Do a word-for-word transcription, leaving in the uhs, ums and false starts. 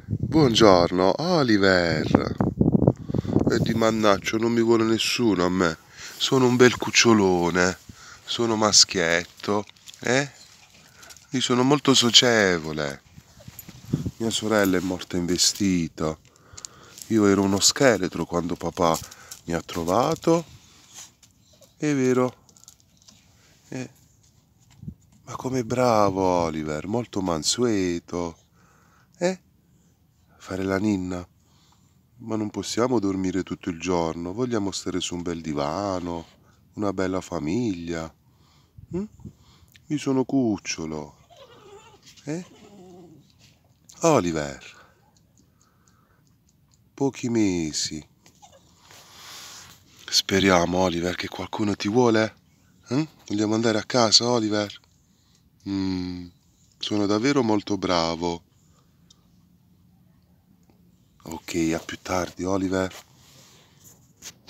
Buongiorno, Oliver. E di mannaccio, non mi vuole nessuno a me. Sono un bel cucciolone, sono maschietto, eh? Io sono molto socievole. Mia sorella è morta in vestito. Io ero uno scheletro quando papà mi ha trovato. È vero. Eh, ma com'è bravo Oliver, molto mansueto. Eh? Fare la ninna. Ma non possiamo dormire tutto il giorno, vogliamo stare su un bel divano, una bella famiglia. Mm? Io sono cucciolo. Eh? Oliver, pochi mesi. Speriamo, Oliver, che qualcuno ti vuole? Mm? Vogliamo andare a casa, Oliver? Mm, sono davvero molto bravo. Ok, a più tardi, Oliver.